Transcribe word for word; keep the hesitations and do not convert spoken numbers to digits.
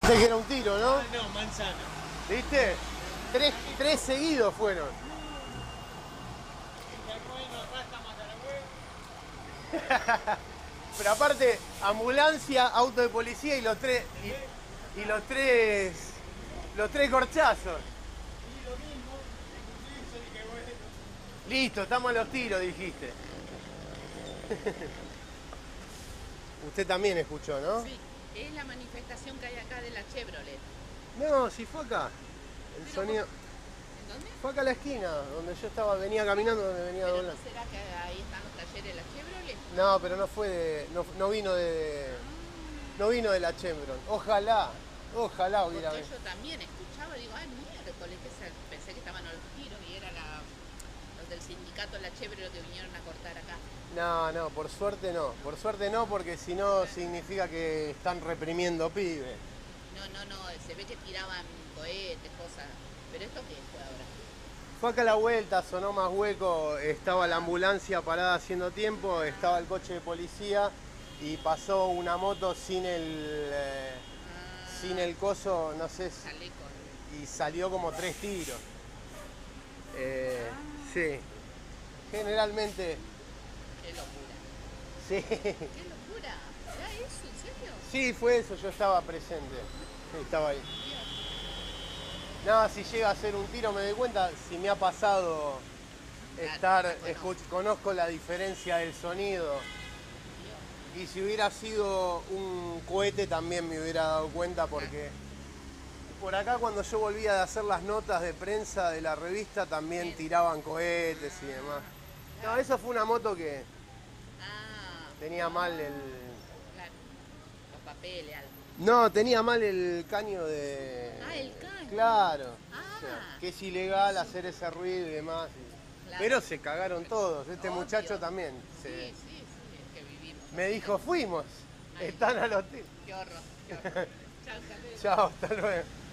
Pensé que era un tiro, ¿no? Ah, no, manzana. ¿Viste? Tres, tres seguidos fueron. Pero aparte, ambulancia, auto de policía y los tres. Y, y los tres. Los tres corchazos. Listo, estamos a los tiros, dijiste. Usted también escuchó, ¿no? Sí, es la manifestación que hay acá de la Chevrolet. No, si fue acá. El Pero sonido. ¿En dónde? Fue acá a la esquina, donde yo estaba, venía caminando, donde venía ¿Pero doblando. no será que ahí están los talleres de la Chevrolet? No, pero no fue de. No, no vino de. No vino de la Chevron. Ojalá, ojalá hubiera Porque venido. yo también escuchaba, digo, ay, miércoles, que se- pensé que estaban a los tiros y era la, los del sindicato de la Chevrolet que vinieron a cortar acá. No, no, por suerte no. Por suerte no, porque si no significa que están reprimiendo pibes. No, no, no, se ve que tiraban cohetes, cosas. ¿Pero esto qué fue ahora? Fue acá a la vuelta, sonó más hueco, estaba la ambulancia parada haciendo tiempo, estaba el coche de policía y pasó una moto sin el. eh, Ah, sin el coso, no sé, si- chaleco. y salió como tres tiros. Eh, sí. Generalmente. Qué locura. Sí. Qué locura. ¿Era eso? ¿En serio? Sí, fue eso, yo estaba presente. Sí, estaba ahí. No, si llega a ser un tiro me doy cuenta, si me ha pasado estar, Claro, no conozco. escuch- conozco la diferencia del sonido. Y si hubiera sido un cohete también me hubiera dado cuenta porque por acá cuando yo volvía de hacer las notas de prensa de la revista también Sí. tiraban cohetes y demás. No, eso fue una moto que Ah, tenía mal el... claro. Los papeles, algo. No, tenía mal el caño de... Ah, el caño. Claro. Ah. O sea, que es ilegal hacer ese ruido y demás. Claro. Pero se cagaron todos. Este Obvio. muchacho también. Sí, se- sí, sí, es que vivimos. Me dijo, fuimos. Ay. Están a los tiros. Qué horror, qué horror. Chao, hasta luego. Chao, hasta luego.